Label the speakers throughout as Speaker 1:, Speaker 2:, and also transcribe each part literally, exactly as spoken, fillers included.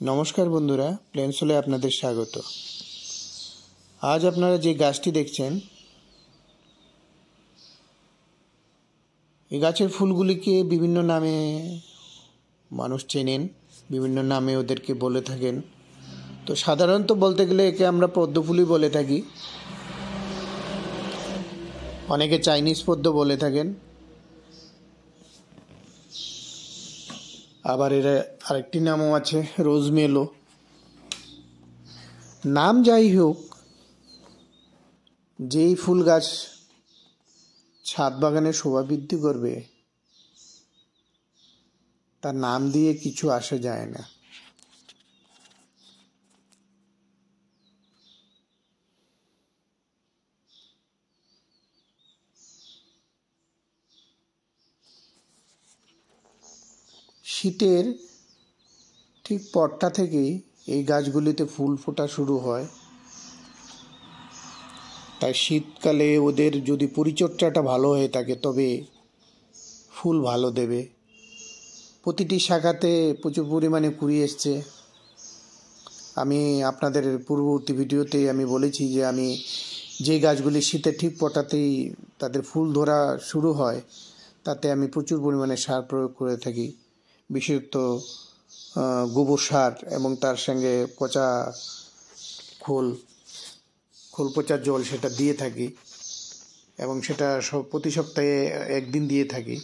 Speaker 1: নমস্কার বন্ধুরা, প্লেনসোলে আপনাদের স্বাগত। আজ আপনারা যে গাছটি দেখছেন, এই গাছের ফুলগুলিকে বিভিন্ন নামে মানুষ চেনেন, বিভিন্ন নামে ওদেরকে বলে থাকেন। তো সাধারণত বলতে গেলে একে আমরা পদ্মফুলই বলে থাকি, অনেকে চাইনিজ পদ্ম বলে থাকেন, আবার এর আরেকটি নামও আছে রোজমেলো। নাম যাই হোক, যেই ফুল গাছ ছাদ বাগানে শোভা বৃদ্ধি করবে তার নাম দিয়ে কিছু আসা যায় না। শীতের ঠিক পরটা থেকেই এই গাছগুলিতে ফুল ফোটা শুরু হয়। তাই শীতকালে ওদের যদি পরিচর্যাটা ভালো হয়ে থাকে তবে ফুল ভালো দেবে। প্রতিটি শাখাতে প্রচুর পরিমাণে কুড়ি এসছে। আমি আপনাদের পূর্ববর্তী ভিডিওতে আমি বলেছি যে আমি যে গাছগুলি শীতের ঠিক পটাতেই তাদের ফুল ধরা শুরু হয় তাতে আমি প্রচুর পরিমাণে সার প্রয়োগ করে থাকি, বিশেষত গোবর সার এবং তার সঙ্গে পচা খোল খোল পচার জল সেটা দিয়ে থাকি এবং সেটা সব প্রতি সপ্তাহে একদিন দিয়ে থাকি।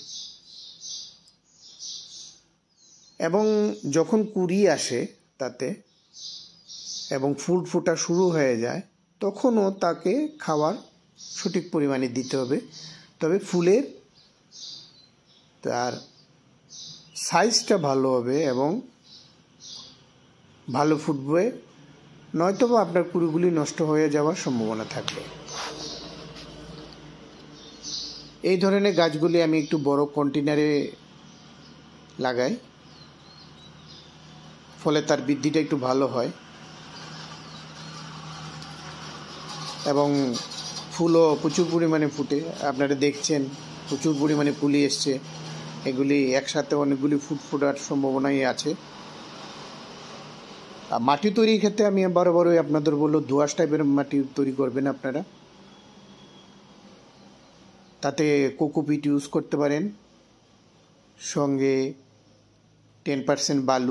Speaker 1: এবং যখন কুড়ি আসে তাতে এবং ফুল ফোটা শুরু হয়ে যায় তখনও তাকে খাবার সঠিক পরিমাণে দিতে হবে। তবে ফুলের তার সাইজটা ভালো হবে এবং ভালো ফুটবে, নয়তো বা আপনার কুড়িগুলি নষ্ট হয়ে যাওয়ার সম্ভাবনা থাকবে। এই ধরনের গাছগুলি আমি একটু বড় কন্টেনারে লাগাই, ফলে তার বৃদ্ধিটা একটু ভালো হয় এবং ফুলও প্রচুর পরিমাণে ফুটে। আপনারা দেখছেন প্রচুর পরিমাণে ফুলি এসছে। এগুলি একসাথে অনেকগুলি ফুট ফোটার সম্ভাবনাই আছে। আর মাটি তৈরির ক্ষেত্রে আমি বড় বড়ই আপনাদের বললো দোআঁশ টাইপের মাটি তৈরি করবেন আপনারা। তাতে কোকোপিট ইউজ করতে পারেন, সঙ্গে টেন পার্সেন্ট বালু,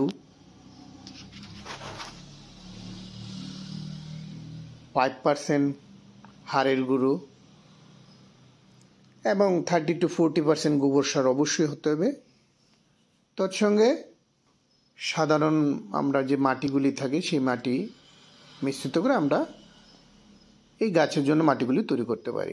Speaker 1: ফাইভ পার্সেন্ট হাড়ের গুঁড়ো এবং থার্টি টু ফোরটি পার্সেন্ট গোবর সার অবশ্যই হতে হবে। তৎসঙ্গে সাধারণ আমরা যে মাটিগুলি থাকে সেই মাটি মিশ্রিত করে আমরা এই গাছের জন্য মাটিগুলি তৈরি করতে পারি।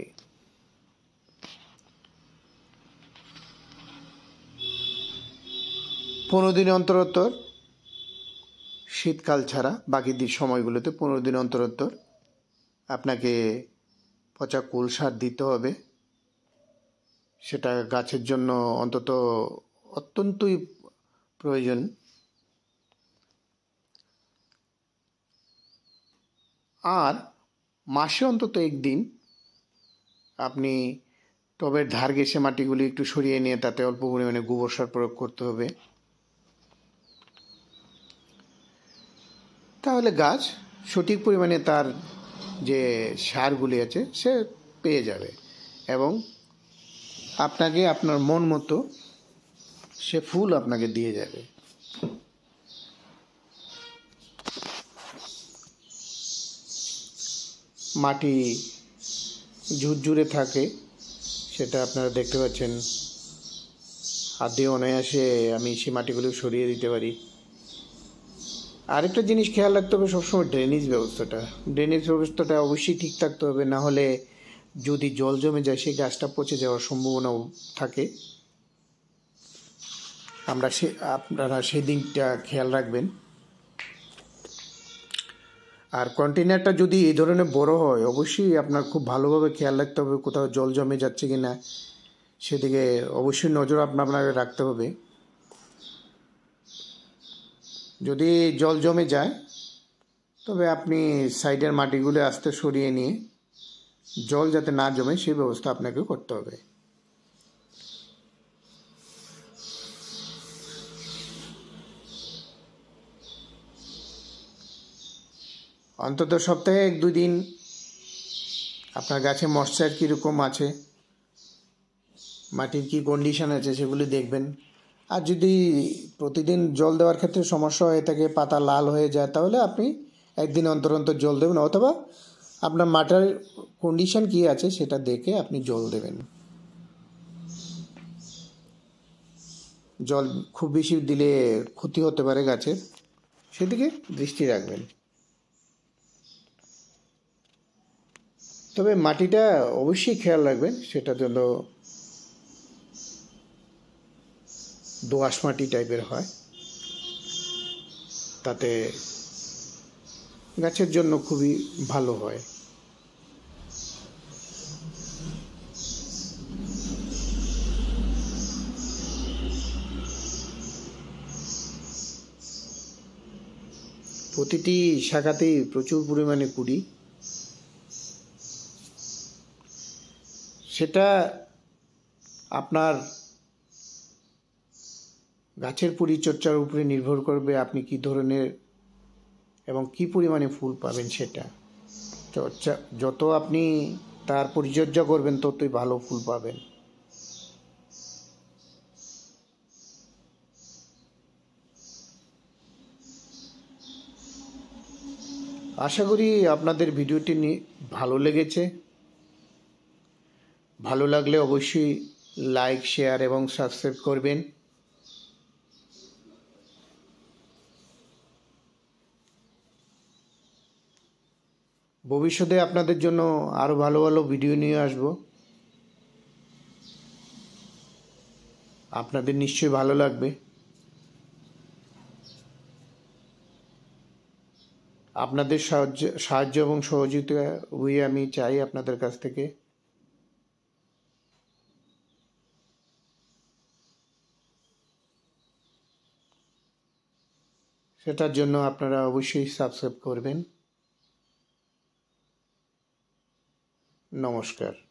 Speaker 1: পনেরো দিন অন্তর অন্তর, শীতকাল ছাড়া বাকি সময়গুলোতে পনেরো দিন অন্তর অন্তর আপনাকে পচা কোল সার দিতে হবে। সেটা গাছের জন্য অন্তত অত্যন্তই প্রয়োজন। আর মাসে অন্তত একদিন আপনি টবের ধার ঘেঁষে মাটিগুলি একটু সরিয়ে নিয়ে তাতে অল্প পরিমাণে গোবর সার প্রয়োগ করতে হবে। তাহলে গাছ সঠিক পরিমাণে তার যে সারগুলি আছে সে পেয়ে যাবে এবং আপনাকে আপনার মন মতো সে ফুল আপনাকে দিয়ে যাবে। মাটি ঝুরঝুরে থাকে, সেটা আপনারা দেখতে পাচ্ছেন। হাত দিয়ে অনায়াসে আমি সেই মাটিগুলো সরিয়ে দিতে পারি। আরেকটা জিনিস খেয়াল রাখতে হবে সবসময় ড্রেনেজ ব্যবস্থাটা ড্রেনেজ ব্যবস্থাটা অবশ্যই ঠিক থাকতে হবে, না হলে যদি জল জমে যায় সেই গাছটা পচে যাওয়ার সম্ভাবনাও থাকে। আমরা সে আপনারা সেই দিকটা খেয়াল রাখবেন। আর কন্টেনারটা যদি এই ধরনের বড় হয় অবশ্যই আপনার খুব ভালোভাবে খেয়াল রাখতে হবে কোথাও জল জমে যাচ্ছে কি না, সেদিকে অবশ্যই নজর আপনাকে রাখতে হবে। যদি জল জমে যায় তবে আপনি সাইডের মাটিগুলো আস্তে সরিয়ে নিয়ে জল যাতে না জমে সেই ব্যবস্থা আপনাকে করতে হবে। অন্তত সপ্তাহে এক দুই দিন আপনার গাছে ময়েশ্চার কীরকম আছে, মাটির কী কন্ডিশন আছে সেগুলি দেখবেন। আর যদি প্রতিদিন জল দেওয়ার ক্ষেত্রে সমস্যা হয়ে থাকে, পাতা লাল হয়ে যায়, তাহলে আপনি একদিন অন্তর অন্তর জল দেবেন, অথবা আপনার মাটির কন্ডিশন কী আছে সেটা দেখে আপনি জল দেবেন। জল খুব বেশি দিলে ক্ষতি হতে পারে গাছের, সেদিকে দৃষ্টি রাখবেন। তবে মাটিটা অবশ্যই খেয়াল রাখবেন, সেটার জন্য দোআঁশ মাটি টাইপের হয়, তাতে গাছের জন্য খুবই ভালো হয়। প্রতিটি শাখাতেই প্রচুর পরিমাণে কুড়ি, সেটা আপনার গাছের পরিচর্যার উপরে নির্ভর করবে, আপনি কি ধরনের এবং কি পরিমাণে ফুল পাবেন। সেটা চর্চা যত আপনি তার পরিচর্যা করবেন ততই ভালো ফুল পাবেন। আশা করি আপনাদের ভিডিওটি ভালো লেগেছে। ভালো লাগলে অবশ্যই লাইক, শেয়ার এবং সাবস্ক্রাইব করবেন। ভবিষ্যতে আপনাদের জন্য আরও ভালো ভালো ভিডিও নিয়ে আসব। আপনাদের নিশ্চয়ই ভালো লাগবে। আপনাদের সাহায্য সাহায্য এবং সহযোগিতা হয়ে আমি চাই আপনাদের কাছ থেকে। সেটার জন্য আপনারা অবশ্যই সাবস্ক্রাইব করবেন। নমস্কার।